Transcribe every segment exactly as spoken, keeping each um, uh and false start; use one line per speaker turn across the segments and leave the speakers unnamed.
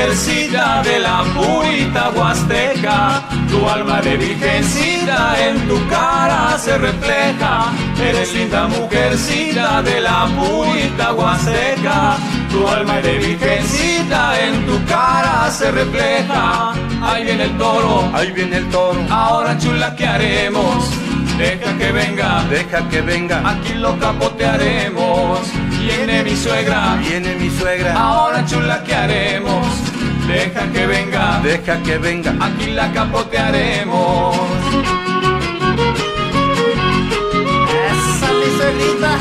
mujercita de la purita huasteca. Tu alma de virgencita en tu cara se refleja. Eres linda mujercita de la purita huasteca. Tu alma de virgencita en tu cara se refleja. Ahí viene el toro,
ahí viene el toro.
Ahora chula, ¿qué haremos? Deja que venga,
deja que venga.
Aquí lo capotearemos. Viene mi suegra,
viene mi suegra.
Ahora chula, ¿qué haremos? Deja que venga,
deja que venga.
Aquí la capotearemos.
Esa mi suegrita.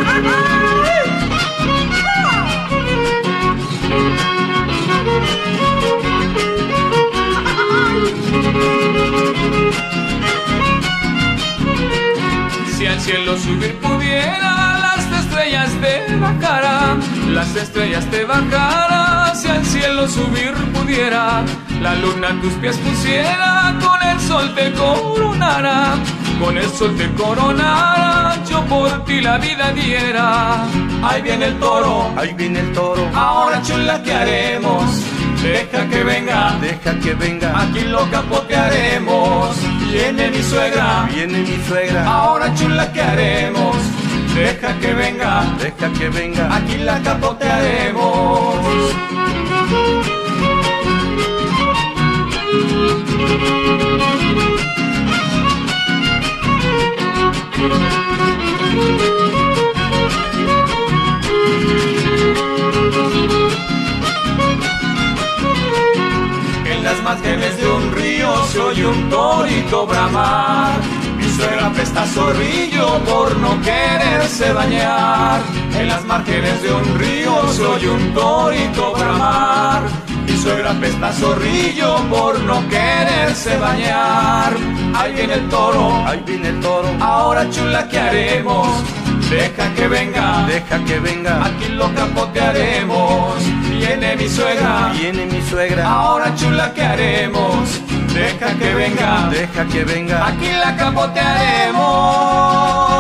Si al cielo subir pudiera, las estrellas te bajarán, las estrellas te bajarán. Si al cielo subir pudiera, la luna a tus pies pusiera, con el sol te coronara, con el sol te coronara, yo por ti la vida diera. Ahí viene el toro,
ahí viene el toro.
Ahora chula, ¿qué haremos? Deja que venga,
deja que venga.
Aquí lo capotearemos. Viene mi suegra,
viene mi suegra.
Ahora chula, ¿qué haremos? Deja que venga,
deja que venga.
Aquí la capotearemos. En las márgenes de un río se oye un torito bramar. Mi suegra presta zorrillo por no quererse bañar. En las márgenes de un río se oye un torito bramar. Mi suegra presta zorrillo por no quererse bañar. Ahí viene el toro,
ahí viene el toro.
Ahora chula, ¿qué haremos? Deja que venga,
deja que venga.
Aquí lo capotearemos. Viene mi suegra,
viene mi suegra.
Ahora chula, ¿qué haremos? Deja que venga,
deja que venga.
Aquí la capotearemos.